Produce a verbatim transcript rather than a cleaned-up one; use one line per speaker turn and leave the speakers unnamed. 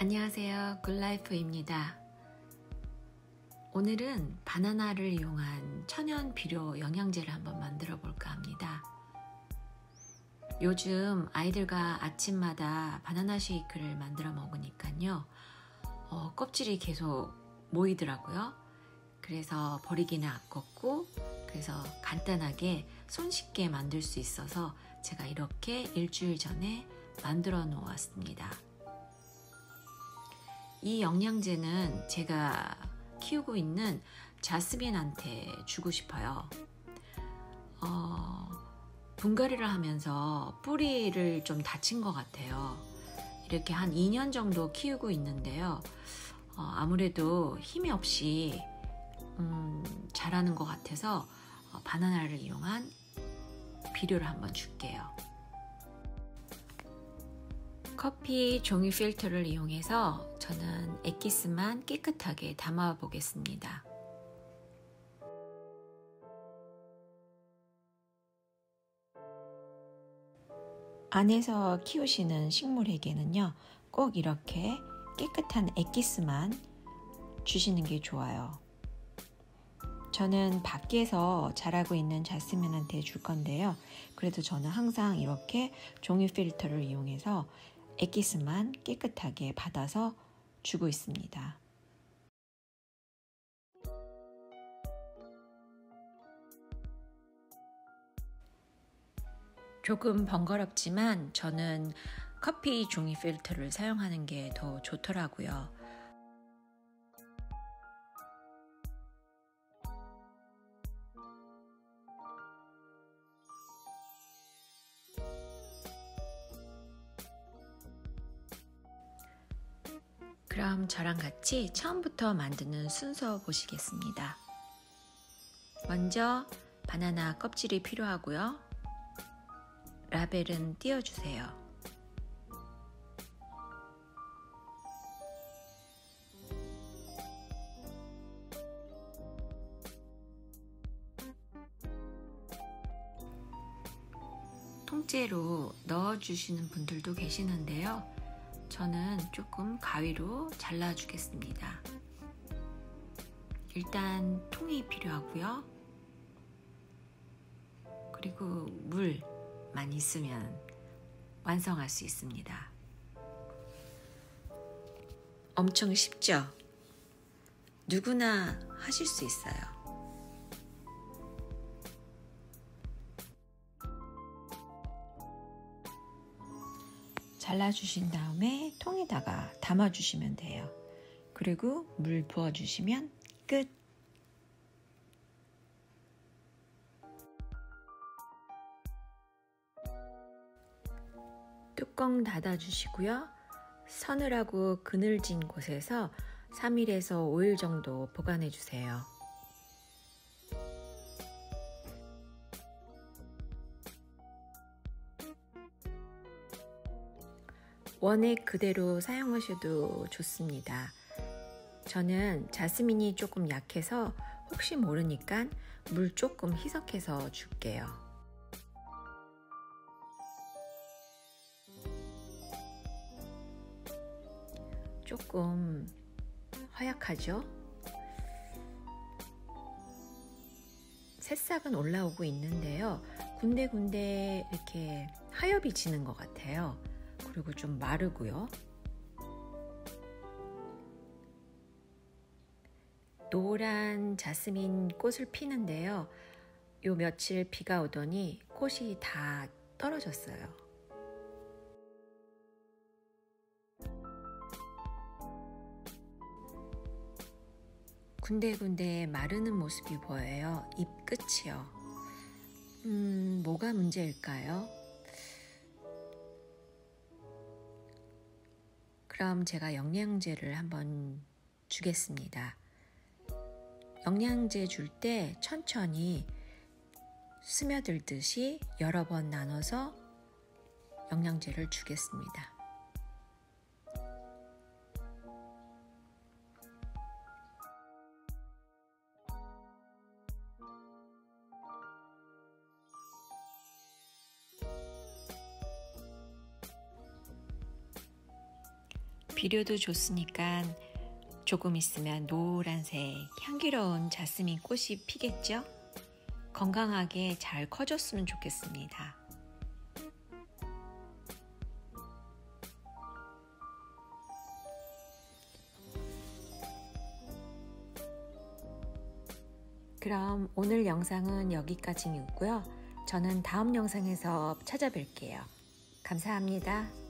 안녕하세요. 굿라이프입니다. 오늘은 바나나를 이용한 천연 비료 영양제를 한번 만들어 볼까 합니다. 요즘 아이들과 아침마다 바나나 쉐이크를 만들어 먹으니까요. 어, 껍질이 계속 모이더라고요. 그래서 버리기는 아깝고 그래서 간단하게 손쉽게 만들 수 있어서 제가 이렇게 일주일 전에 만들어 놓았습니다. 이 영양제는 제가 키우고 있는 자스민한테 주고 싶어요. 어, 분갈이를 하면서 뿌리를 좀 다친 것 같아요. 이렇게 한 이 년 정도 키우고 있는데요. 어, 아무래도 힘이 없이 음, 자라는 것 같아서 어, 바나나를 이용한 비료를 한번 줄게요. 커피 종이 필터를 이용해서 저는 액기스만 깨끗하게 담아 보겠습니다. 안에서 키우시는 식물에게는요, 꼭 이렇게 깨끗한 액기스만 주시는 게 좋아요. 저는 밖에서 자라고 있는 자스민한테 줄 건데요. 그래도 저는 항상 이렇게 종이 필터를 이용해서 액기스만 깨끗하게 받아서 주고 있습니다. 조금 번거롭지만 저는 커피 종이 필터를 사용하는 게 더 좋더라고요. 그럼 저랑 같이 처음부터 만드는 순서 보시겠습니다. 먼저 바나나 껍질이 필요하고요. 라벨은 띄워주세요. 통째로 넣어주시는 분들도 계시는데요. 저는 조금 가위로 잘라주겠습니다. 일단 통이 필요하고요. 그리고 물만 있으면 완성할 수 있습니다. 엄청 쉽죠? 누구나 하실 수 있어요. 잘라주신 다음에 통에다가 담아주시면 돼요. 그리고 물 부어주시면 끝! 뚜껑 닫아주시고요. 서늘하고 그늘진 곳에서 삼 일에서 오 일 정도 보관해주세요. 원액 그대로 사용하셔도 좋습니다. 저는 자스민이 조금 약해서 혹시 모르니까 물 조금 희석해서 줄게요. 조금 허약하죠? 새싹은 올라오고 있는데요. 군데군데 이렇게 하엽이 지는 것 같아요. 그리고 좀 마르고요. 노란 자스민 꽃을 피는데요. 요 며칠 비가 오더니 꽃이 다 떨어졌어요. 군데군데 마르는 모습이 보여요. 잎 끝이요. 음, 뭐가 문제일까요? 그럼 제가 영양제를 한번 주겠습니다. 영양제 줄 때 천천히 스며들듯이 여러 번 나눠서 영양제를 주겠습니다. 비료도 줬으니까 조금 있으면 노란색 향기로운 자스민 꽃이 피겠죠? 건강하게 잘 커졌으면 좋겠습니다. 그럼 오늘 영상은 여기까지이고요. 저는 다음 영상에서 찾아뵐게요. 감사합니다.